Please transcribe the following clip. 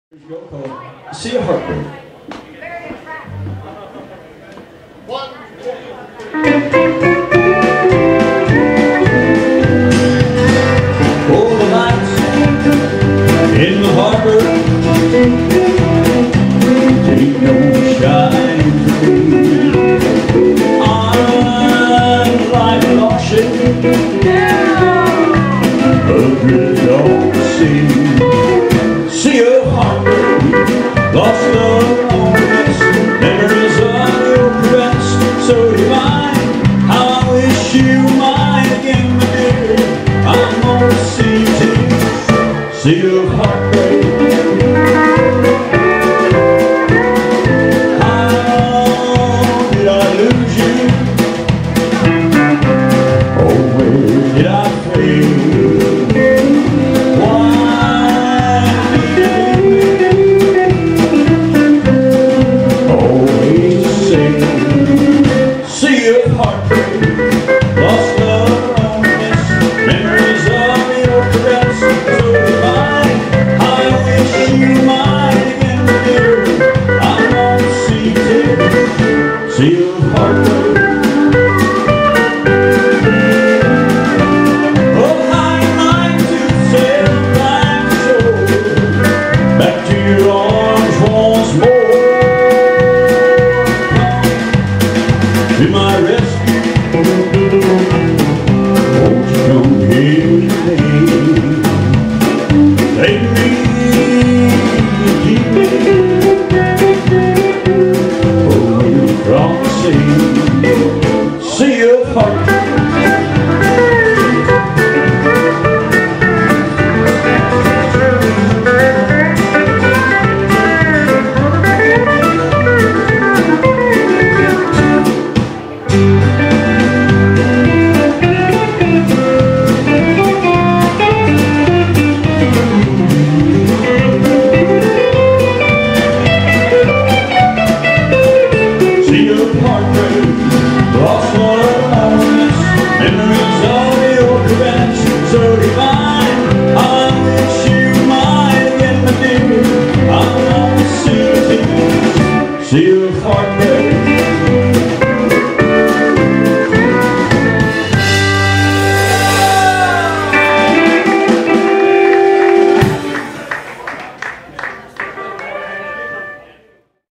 See a Heartbreak. One, Oh, the lights in the harbor take no shine to me. I'm like an auction adrift on the sea. Sea of heartbreak, lost love, loneliness, memories of your caress, so divine. How I wish you mine again, my dear. I'm on the sea of heartbreak. How did I lose you? Oh, where did I fail? Why did you leave me? Always the same. Sea of heartbreak, lost love, loneliness, memories of your caress, so divine. I wish you mine again, dear. I'm on the sea of heartbreak. Oh, I'd like to sail back shore, back to your arms once more. Come to my rescue. Won't you come here today? Take me, keep me away from the sea of heartbreak. Lost love, loneliness, memories of your caress, so divine. I wish you mine again, my dear. I'm on the sea of heartbreak.